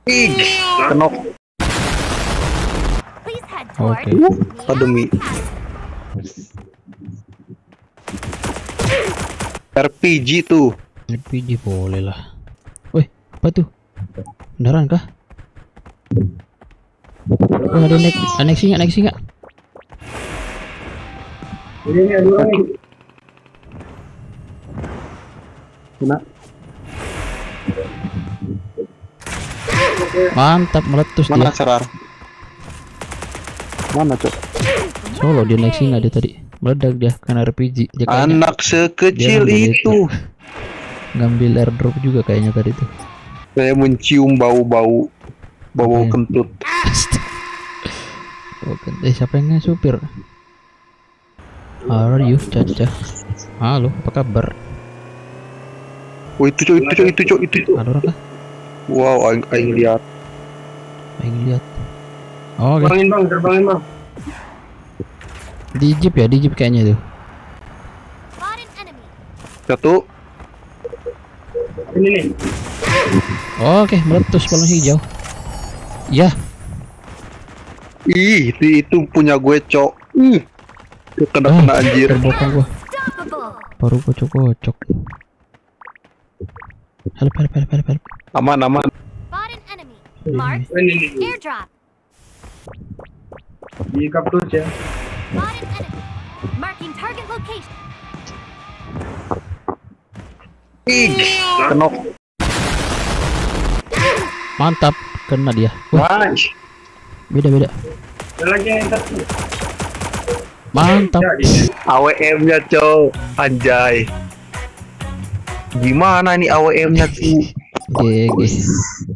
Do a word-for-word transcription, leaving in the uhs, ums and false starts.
Ih, kenok. Oke. Uh, demi R P G tuh. R P G boleh lah. Wih, apa tuh? Beneran kah? Oh, ada nek aneksi nggak? Aneksi nggak? Ini ada dua nih. Kena. Mantap, meletus Mana dia. serar? Mana cok? Solo dia naik singa dia tadi. Meledak dia karena R P G. Dia kayaknya Anak sekecil dia ngambil itu. ngambil airdrop juga kayaknya tadi tuh. Saya mencium bau-bau bau Apanya? kentut. Oke, eh siapa yang supir? How are you, Caca? Halo, apa kabar? Oh itu cok, itu cok, itu cok, itu cok. Ada orang kah? Wow, aing aing lihat. Aing lihat. Oh, oke. Terbangin bang, terbangin bang. Di jeep ya, di jeep kayaknya tuh. Satu. Ini nih. Oke, meletus balon hijau. Ya, Ih, itu itu punya gue cok. Ih. Kena kena ah, anjir. terbokong gua. Baru kocok-kocok. Help, help, help, help, help. Aman aman. Ini nih. Airdrop. Di kaptus ya. Spotted enemy. Marking target location. Ih, kenok. Mantap, kena dia. Wah, Nice. beda beda. Ada lagi yang satu. Mantap. A W M-nya cok. Anjay. Gimana nih A W M-nya tuh? G G.